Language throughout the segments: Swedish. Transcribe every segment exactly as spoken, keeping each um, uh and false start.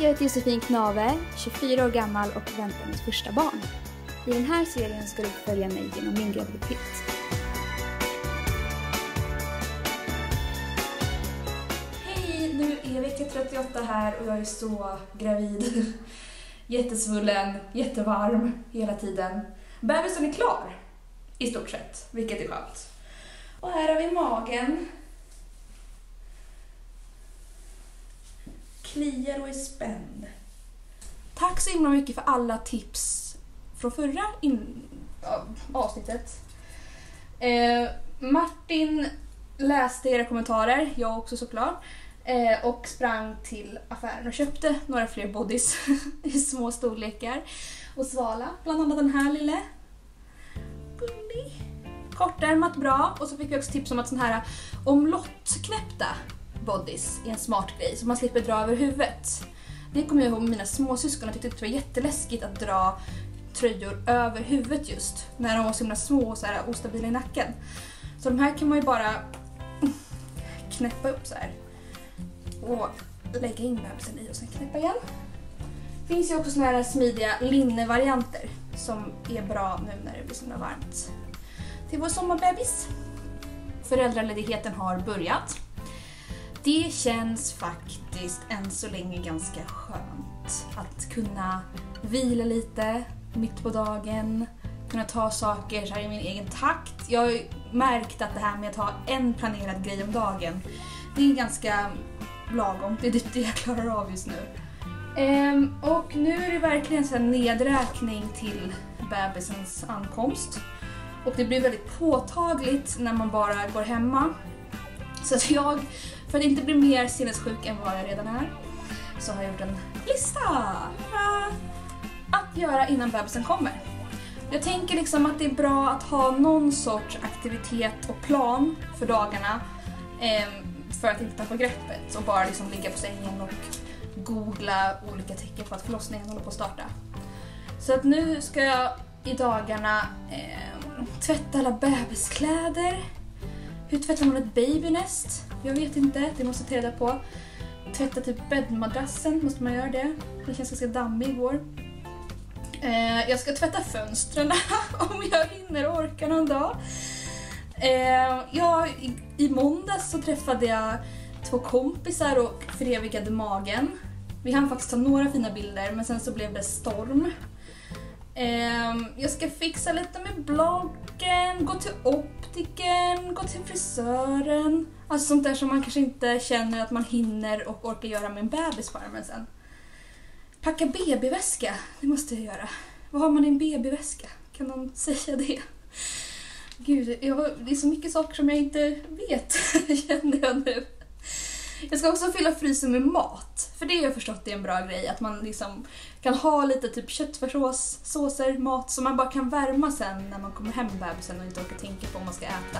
Jag heter Josefin Knave, tjugofyra år gammal och väntar mitt första barn. I den här serien ska du följa mig genom min graviditet. Hej, nu är vecka trettioåtta här och jag är så gravid. Jättesvullen, jättevarm hela tiden. Bebisen är klar, i stort sett, vilket är skönt. Och här har vi magen. Kliar och är spänd. Tack så himla mycket för alla tips från förra in- ja, avsnittet. Eh, Martin läste era kommentarer, jag också såklart. Eh, och sprang till affären och köpte några fler bodies i små storlekar. Och svala, bland annat den här lille. Gullig. Kortärmat, bra. Och så fick vi också tips om att sån här omlottknäppta bodies är en smart grej så man slipper dra över huvudet. Det kommer jag ihåg med mina småsyskon och tyckte det var jätteläskigt att dra tröjor över huvudet just när de var så himla små och så här ostabila i nacken. Så de här kan man ju bara knäppa upp så här och lägga in bebisen i och sen knäppa igen. Det finns ju också såna här smidiga linnevarianter som är bra nu när det blir så varmt. Till vår sommarbebis. Föräldraledigheten har börjat. Det känns faktiskt än så länge ganska skönt att kunna vila lite mitt på dagen, kunna ta saker så här i min egen takt. Jag har märkt att det här med att ha en planerad grej om dagen, det är ganska lagom. Det är det jag klarar av just nu. Ehm, och nu är det verkligen en nedräkning till bebisens ankomst. Och det blir väldigt påtagligt när man bara går hemma. Så att jag, för att inte bli mer sinnessjuk än vad jag redan är, så har jag gjort en lista att göra innan bebisen kommer. Jag tänker liksom att det är bra att ha någon sorts aktivitet och plan för dagarna eh, för att inte tappa greppet och bara liksom ligga på sängen och googla olika tecken på att förlossningen håller på att starta. Så att nu ska jag i dagarna eh, tvätta alla bebiskläder. Hur tvättar man ett babynest? Jag vet inte, det måste jag ta reda på. Tvätta typ bäddmadrassen, måste man göra det? Det känns ganska dammig igår. Eh, jag ska tvätta fönstren om jag hinner och orkar någon dag. Eh, jag, i, I måndags så träffade jag två kompisar och förevigade magen. Vi hann faktiskt ta några fina bilder men sen så blev det storm. Eh, jag ska fixa lite med bloggen, gå till optiken, gå till frisören. Alltså sånt där som man kanske inte känner att man hinner och orkar göra med en bebis på armen sen. Packa babyväska, det måste jag göra. Vad har man i en babyväska? Kan någon säga det? Gud, jag har, det är så mycket saker som jag inte vet, känner jag nu. Jag ska också fylla frysen med mat. För det har jag förstått är en bra grej. Att man liksom kan ha lite typ köttfärssås, såser, mat som man bara kan värma sen när man kommer hem med bebisen och inte orkar tänka på om man ska äta.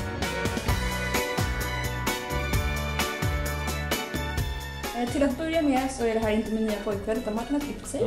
Eh, till att börja med så är det här inte min nya pojkvän utan Martin har klippt sig.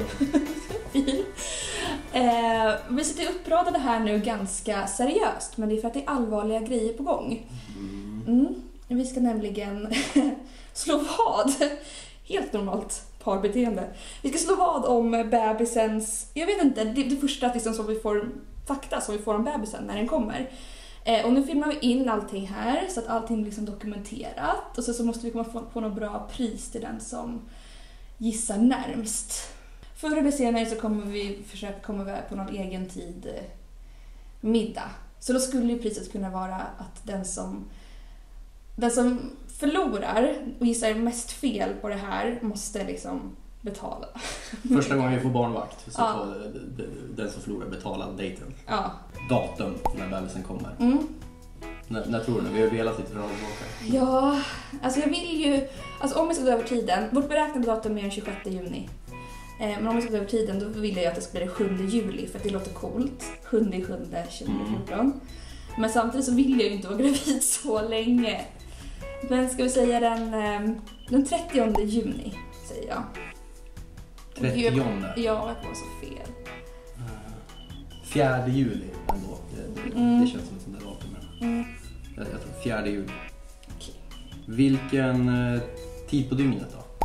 eh, vi sitter uppradade här nu ganska seriöst men det är för att det är allvarliga grejer på gång. Mm. Vi ska nämligen slå vad, helt normalt parbeteende. Vi ska slå vad om bebisens, jag vet inte, det, det första liksom som vi får fakta som vi får om bebisen när den kommer. Eh, och nu filmar vi in allting här så att allting blir liksom dokumenterat och så, så måste vi komma få, få något bra pris till den som gissar närmst. Förr eller senare så kommer vi försöka komma iväg på någon egen tid eh, middag. Så då skulle ju priset kunna vara att den som Den som förlorar och gissar mest fel på det här måste liksom betala. Första gången vi får barnvakt så ja. får den som förlorar betala dejten. Ja. Datum när bebisen kommer. Mm. När, när tror du? Vi har velat lite rad tillbaka. Ja, alltså jag vill ju... Alltså om vi ska gå över tiden... Vårt beräknade datum är den tjugosjätte juni. Eh, men om vi ska gå över tiden då vill jag att det ska bli den sjunde juli för att det låter coolt. sjunde sjunde tjugohundrafjorton. Mm. Men samtidigt så vill jag ju inte vara gravid så länge. Men ska vi säga den, den trettionde juni, säger jag. trettionde? Ja, jag var så fel. fjärde juli ändå. Det, det, mm. det känns som ett sånt där datum. Mm. Jag, jag tror fjärde juli. Okay. Vilken eh, tid på dygnet då?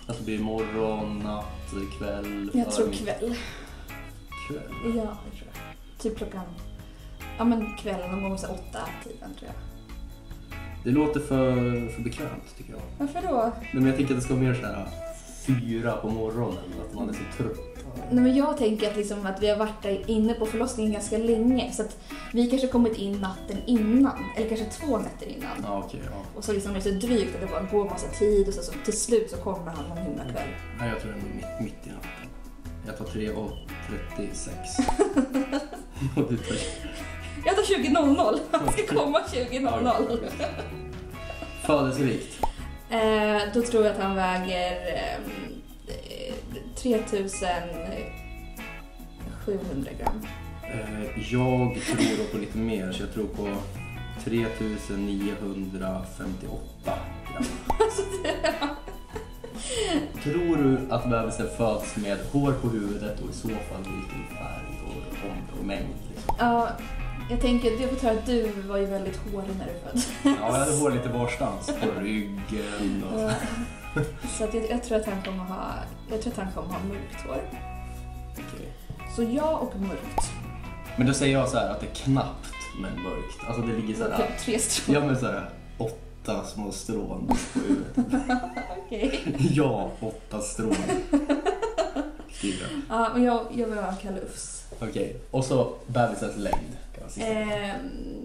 Alltså blir det morgon, natt, kväll? Jag tror kväll. Kväll? Ja, jag tror jag. Typ klockan... Ja, men kvällen, någon gång så åtta tiden tror jag. Det låter för, för bekvämt tycker jag. Varför då? Men jag tänker att det ska vara mer så här fyra på morgonen, att man är så trött. Nej, men jag tänker att, liksom, att vi har varit där inne på förlossningen ganska länge. Så att vi kanske kommit in natten innan. Eller kanske två nätter innan. Ja, okej, ja. Och så liksom är det så drygt att det bara går massa tid. Och så, så till slut så kommer han någon himla kväll. Nej, jag tror det är mitt, mitt i natten. Jag tar tre och trettiosex. Och du tar... Jag tar tjugo noll noll. Han ska komma tjugo noll noll. Födelsevikt? Eh, då tror jag att han väger eh, tre tusen sjuhundra gram. Eh, jag tror då på lite mer, så jag tror på tre tusen niohundrafemtioåtta gram. Alltså det... Tror du att bebisen föds med hår på huvudet och i så fall vilken färg och, och, och mängd? Liksom? Ja, jag tänker, jag får ta att du var ju väldigt hårig när du föddes. Ja, jag hade hår lite varstans på ryggen och så. Så att jag, jag tror att han kommer ha, jag tror att han kommer ha mörkt hår. Okay. Så jag och mörkt. Men då säger jag så här att det är knappt men mörkt. Alltså det ligger så här. Tre strån. Ja, men så här åtta små strån på huvudet. Okej. Ja, åtta strån. Fyra. Ja, men jag, jag vill ha en kalufs. Okej, okay. Och så bebisens längd kan man säga. Ehm,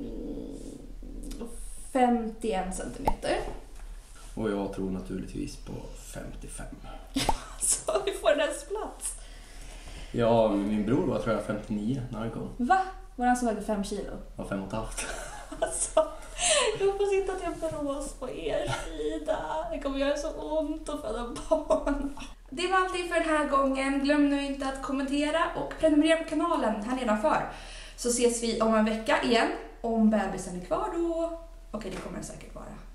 femtioen centimeter. Och jag tror naturligtvis på femtiofem. Så vi får en plats. Ja, min bror var tror jag femtionio när han kom. Va? Var han som vägde fem kilo? Ja, fem och ett halvt. Alltså, jag hoppas inte att jag brås på er sida. Det kommer göra så ont att föda barn. Det var allt för den här gången. Glöm nu inte att kommentera och prenumerera på kanalen här nedanför. Så ses vi om en vecka igen. Om bebisen är kvar då. Okej, det kommer den säkert vara.